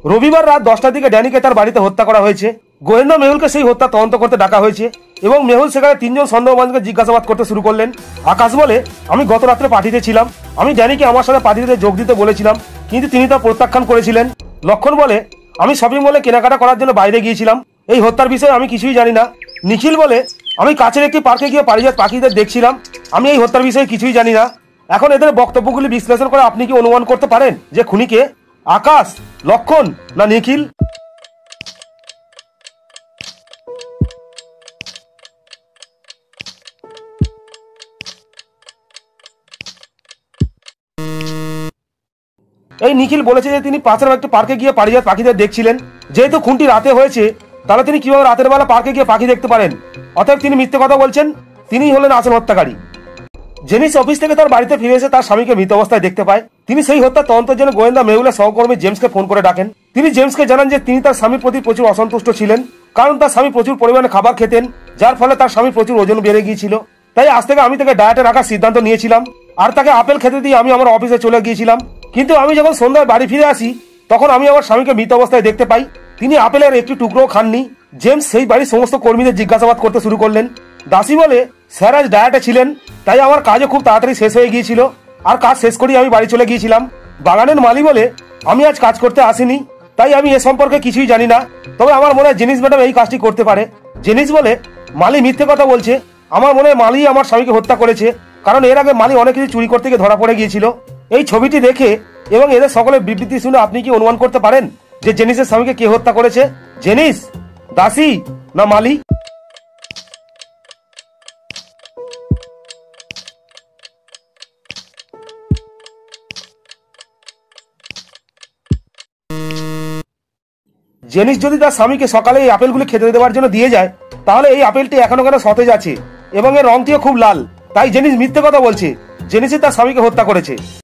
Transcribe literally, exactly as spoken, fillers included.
রবিবার রাত দশটার দিকে ড্যানিকে তার বাড়িতে হত্যা করা হয়েছে। গোয়েন্দা মেহুলকে সেই হত্যা তদন্ত করতে ডাকা হয়েছে এবং মেহুল সেখানে তিনজন সন্দেহভাজনকে জিজ্ঞাসাবাদ করতে শুরু করলেন। আকাশ বলে, আমি গত রাত্রে পার্টিতে ছিলাম, আমি ড্যানিকে আমার সাথে পার্টিতে যোগ দিতে বলেছিলাম, কিন্তু তিনি তা প্রত্যাখ্যান করেছিলেন। লক্ষণ বলে, আমি শপিং মলে কেনাকাটা করার জন্য বাইরে গিয়েছিলাম, এই হত্যার বিষয়ে আমি কিছুই জানি না। নিখিল বলে, আমি কাছের একটি পার্কে গিয়ে পারিজাত পাখিদের দেখছিলাম, আমি এই হত্যার বিষয়ে কিছুই জানি না। এখন এদের বক্তব্যগুলি বিশ্লেষণ করে আপনি কি অনুমান করতে পারেন যে খুনিকে আকাশ, লক্ষণ না নিখিল? এই নিখিল বলেছে যে তিনি পাশের একটা পার্কে গিয়ে পারিজাত পাখিদের দেখছিলেন। যেহেতু খুনটি রাতে হয়েছে, তাহলে তিনি কিভাবে রাতের বেলা পার্কে গিয়ে পাখি দেখতে পারেন? অতএব তিনি মিথ্যে কথা বলছেন, তিনিই হলেন আসল হত্যাকারী। জেনিস অফিস থেকে তার বাড়িতে ফিরে এসে তার স্বামীকে মৃত অবস্থায় দেখতে পায়। তিনি সেই হত্যা তদন্তের জন্য গোয়েন্দা মেহুলের সহকর্মী জেমসকে ফোন করে ডাকেন। তিনি জেমসকে জানান যে তিনি তার স্বামীর প্রতি প্রচুর অসন্তুষ্ট ছিলেন, কারণ তার স্বামী প্রচুর পরিমাণে খাবার খেতেন, যার ফলে তার স্বামী প্রচুর ওজন বেড়ে গিয়েছিল। তাই আজ থেকে আমি তাকে ডায়েটে রাখার সিদ্ধান্ত নিয়েছিলাম, আর তাকে আপেল খেতে দিয়ে আমি আমার অফিসে চলে গিয়েছিলাম। কিন্তু আমি যখন সন্ধ্যায় বাড়ি ফিরে আসি, তখন আমি আমার স্বামীকে মৃত অবস্থায় দেখতে পাই, তিনি আপেলের একটি টুকরোও খাননি। জেমস সেই বাড়ির সমস্ত কর্মীদের জিজ্ঞাসাবাদ করতে শুরু করলেন। দাসী বলে, স্যার আজ ডায়েটে ছিলেন, তাই আমার কাজও খুব তাড়াতাড়ি শেষ হয়ে গিয়েছিল, আর কাজ শেষ করেই আমি বাড়ি চলে গিয়েছিলাম। বাগানের মালি বলে, আমি আজ কাজ করতে আসিনি, তাই আমি এ সম্পর্কে কিছুই জানি না, তবে আমার মনে হয় জেনিস ম্যাডাম এই কাজটি করতে পারে। জেনিস বলে, মালি মিথ্যে কথা বলছে, আমার মনে হয় মালি আমার স্বামীকে হত্যা করেছে, কারণ এর আগে মালি অনেক কিছু চুরি করতে গিয়ে ধরা পড়ে গিয়েছিল। এই ছবিটি দেখে এবং এদের সকলের বিবৃতি শুনে আপনি কি অনুমান করতে পারেন যে জেনিসের স্বামীকে কে হত্যা করেছে? জেনিস, দাসী না মালি? জেনিস যদি তার স্বামীকে সকালে এই আপেলগুলি খেতে দেওয়ার জন্য দিয়ে যায়, তাহলে এই আপেলটি এখনো কেন সতেজ আছে এবং এর রংটিও খুব লাল। তাই জেনিস মিথ্যে কথা বলছে, জেনিসই তার স্বামীকে হত্যা করেছে।